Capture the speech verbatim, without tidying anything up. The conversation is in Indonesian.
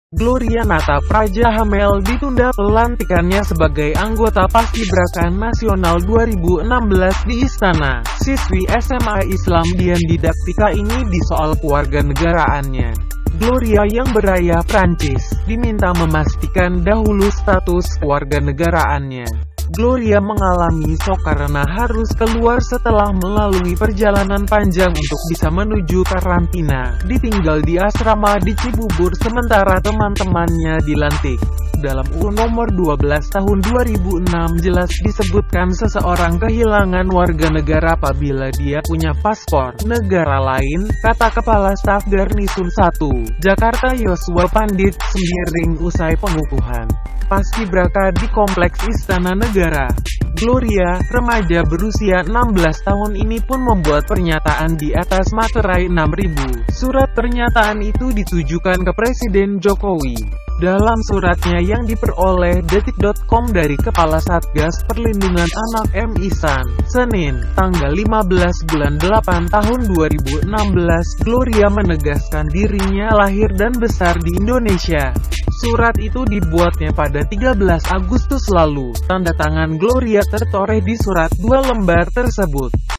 Gloria Natapraja hamil ditunda pelantikannya sebagai anggota Paskibraka Nasional dua ribu enam belas di Istana. Siswi S M A Islam Dian Didaktika ini disoal kewarganegaraannya. Gloria yang berayah Prancis, diminta memastikan dahulu status kewarganegaraannya. Gloria mengalami shock karena harus keluar setelah melalui perjalanan panjang untuk bisa menuju karantina. Ditinggal di asrama di Cibubur sementara teman-temannya dilantik. Dalam U U nomor dua belas tahun dua ribu enam jelas disebutkan seseorang kehilangan warga negara apabila dia punya paspor negara lain, kata Kepala Staf Garnisun satu, Jakarta Yosua Pandit, seiring usai pengukuhan Paskibraka di Kompleks Istana Negara. Gloria, remaja berusia enam belas tahun ini pun membuat pernyataan di atas materai enam ribu. Surat pernyataan itu ditujukan ke Presiden Jokowi. Dalam suratnya yang diperoleh detik titik com dari Kepala Satgas Perlindungan Anak M. Ihsan, Senin, tanggal lima belas bulan delapan tahun dua ribu enam belas, Gloria menegaskan dirinya lahir dan besar di Indonesia. Surat itu dibuatnya pada tiga belas Agustus lalu. Tanda tangan Gloria tertoreh di surat dua lembar tersebut.